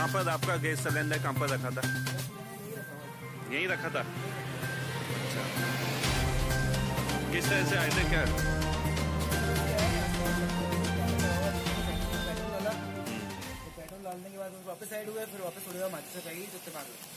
कहाँ पर आपका गैस सिलेंडर कहाँ पर रखा था? यहीं रखा था। अच्छा, किस तरह से आए थे क्या? पेट्रोल डालने के बाद वापस साइड हुए, फिर वापस थोड़ी देर माचिस से पड़ी तो इत्तेफाक हुआ।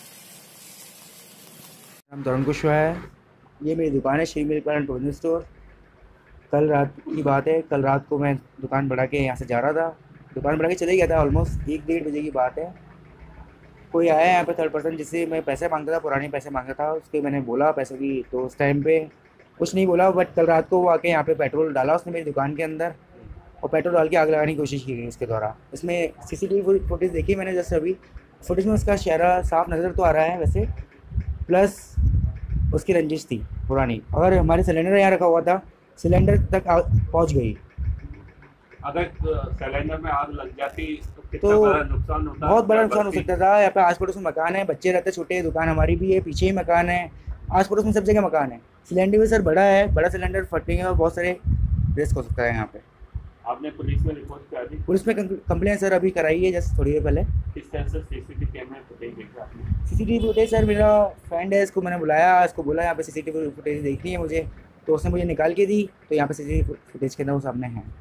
नाम तरुण कुशवाहा है। ये मेरी दुकान है Shri milk bar and provision store. कल रात की बात है, कल रात को मैं दुकान बढ़ा के यहाँ से जा रहा था, दुकान बढ़ा के चले गया था। ऑलमोस्ट 1-1:30 बजे की बात है। कोई आया यहाँ पे थर्ड पर्सन, जिससे मैं पैसे मांगता था, पुराने पैसे मांगता था, उसके मैंने बोला पैसे की, तो उस टाइम पे कुछ नहीं बोला। बट कल रात को वो आके यहाँ पे पेट्रोल डाला उसने मेरी दुकान के अंदर, और पेट्रोल डाल के आग लगाने की कोशिश की गई उसके द्वारा। इसमें सीसीटीवी फुटेज देखी मैंने जस्ट अभी। फुटेज में उसका चेहरा साफ नज़र तो आ रहा है वैसे, प्लस उसकी रंजिश थी पुरानी। और हमारे सिलेंडर यहाँ रखा हुआ था, सिलेंडर तक पहुँच गई। अगर सिलेंडर में आग लग जाती तो कितना तो बड़ा नुकसान होता? बहुत बड़ा नुकसान हो सकता था। यहाँ पे आस पड़ोस में मकान है, बच्चे रहते छोटे, दुकान हमारी भी है, पीछे ही मकान है, आस पड़ोस में सब जगह मकान है। सिलेंडर भी सर बड़ा है, बड़ा सिलेंडर फटने और बहुत सारे रिस्क हो सकता है यहाँ पे। आपने पुलिस में रिपोर्ट करा दी? पुलिस में कंप्लेन सर अभी कराई है जस्ट थोड़ी देर पहले। किस तरह से सीसीटीवी कैमरे फुटेज देखा आपने? सीसीटीवी फुटेज सर, मेरा फ्रेंड है, इसको मैंने बुलाया, इसको बोला यहाँ पे सीसीटीवी फुटेज देखनी है मुझे, तो उसने मुझे निकाल के दी। तो यहाँ पे सीसीटीवी फुटेज के अंदर वो सामने है।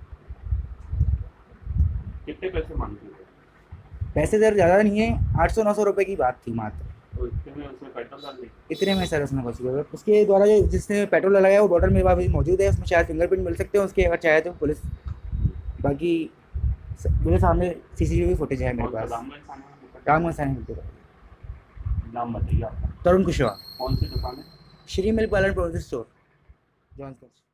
कितने पैसे मांगते थे? पैसे सर ज़्यादा नहीं है, 800-900 रुपये की बात थी मात्र। तो इतने में उसमें पेट्रोल डाल दी? इतने में सर उसने कुछ किया। उसके द्वारा जिसने पेट्रोल लगाया वो बॉटल मेरे पास भी मौजूद है, उसमें शायद फिंगरप्रिंट मिल सकते हैं उसके, अगर चाहे तो पुलिस। बाकी मेरे सामने सीसीटीवी फुटेज है मेरे पास। रामगंज थाने। नाम बताइए आपका। तरुण कुशवाहा। कौन सी दुकान है? Shri milk bar and provision store, जॉन्सगंज।